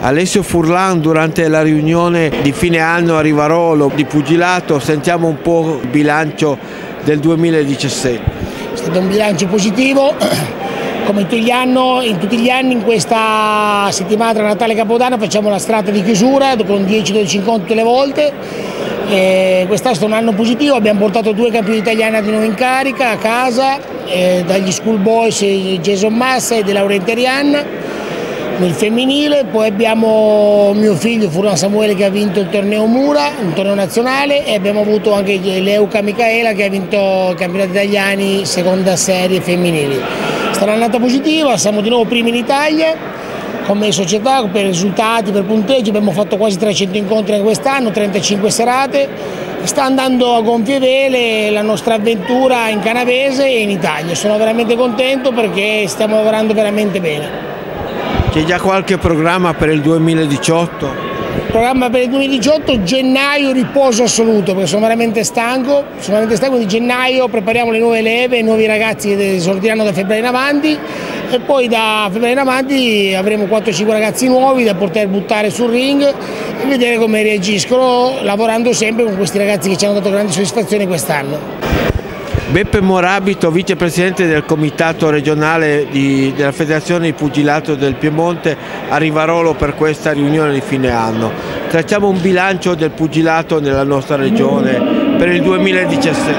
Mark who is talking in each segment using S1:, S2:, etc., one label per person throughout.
S1: Alessio Furlan, durante la riunione di fine anno a Rivarolo di pugilato, sentiamo un po' il bilancio del 2017.
S2: È stato un bilancio positivo, come in tutti gli anni in questa settimana tra Natale e Capodanno facciamo la strada di chiusura con 10-12 incontri tutte le volte. Quest'anno è stato un anno positivo, abbiamo portato 2 campioni italiani di nuovo in carica a casa, dagli schoolboys Jason Massa e De Laurenti Arianna nel femminile, poi abbiamo mio figlio Furlan Samuele che ha vinto il torneo Mura, un torneo nazionale, e abbiamo avuto anche Leuca Micaela che ha vinto i campionati italiani seconda serie femminili. È stata un'annata positiva, siamo di nuovo primi in Italia come società per risultati, per punteggi, abbiamo fatto quasi 300 incontri anche quest'anno, 35 serate, sta andando a gonfie vele la nostra avventura in Canavese e in Italia. Sono veramente contento perché stiamo lavorando veramente bene.
S1: C'è già qualche programma per il 2018?
S2: Programma per il 2018, gennaio riposo assoluto perché sono veramente stanco, quindi gennaio prepariamo le nuove leve, i nuovi ragazzi che sortiranno da febbraio in avanti e poi da febbraio in avanti avremo 4-5 ragazzi nuovi da poter buttare sul ring e vedere come reagiscono, lavorando sempre con questi ragazzi che ci hanno dato grandi soddisfazioni quest'anno.
S1: Beppe Morabito, vicepresidente del comitato regionale della Federazione di Pugilato del Piemonte, a Rivarolo per questa riunione di fine anno. Tracciamo un bilancio del pugilato nella nostra regione per il 2017.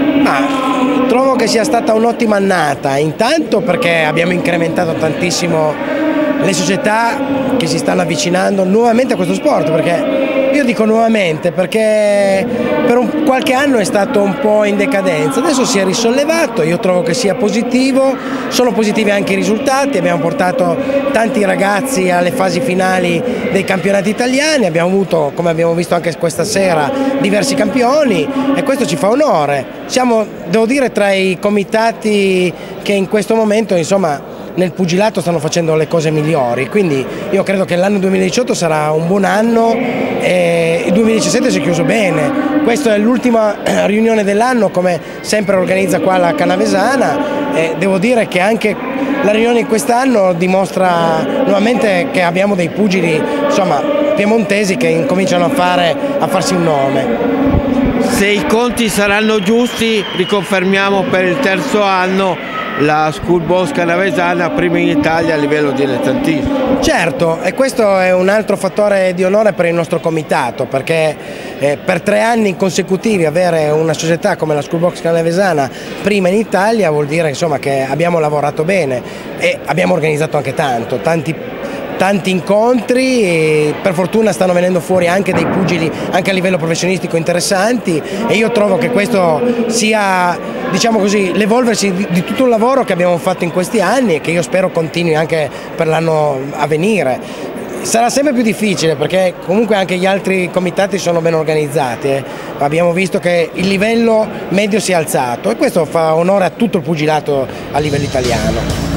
S3: Trovo che sia stata un'ottima annata, intanto perché abbiamo incrementato tantissimo le società che si stanno avvicinando nuovamente a questo sport, perché io dico nuovamente perché per qualche anno è stato un po' in decadenza, adesso si è risollevato, io trovo che sia positivo, sono positivi anche i risultati, abbiamo portato tanti ragazzi alle fasi finali dei campionati italiani, abbiamo avuto, come abbiamo visto anche questa sera, diversi campioni e questo ci fa onore. Siamo, devo dire, tra i comitati che in questo momento, insomma, nel pugilato stanno facendo le cose migliori, quindi io credo che l'anno 2018 sarà un buon anno e il 2017 si è chiuso bene. Questa è l'ultima riunione dell'anno, come sempre organizza qua la Canavesana, e devo dire che anche la riunione di quest'anno dimostra nuovamente che abbiamo dei pugili, insomma, piemontesi che incominciano a farsi un nome.
S1: Se i conti saranno giusti, riconfermiamo per il terzo anno la Schoolboys Canavesana prima in Italia a livello dilettantistico.
S3: Certo, e questo è un altro fattore di onore per il nostro comitato, perché per 3 anni consecutivi avere una società come la Schoolboys Canavesana prima in Italia vuol dire, insomma, che abbiamo lavorato bene e abbiamo organizzato anche tanti incontri e per fortuna stanno venendo fuori anche dei pugili anche a livello professionistico interessanti e io trovo che questo sia, diciamo così, l'evolversi di tutto un lavoro che abbiamo fatto in questi anni e che io spero continui anche per l'anno a venire. Sarà sempre più difficile perché comunque anche gli altri comitati sono ben organizzati, abbiamo visto che il livello medio si è alzato e questo fa onore a tutto il pugilato a livello italiano.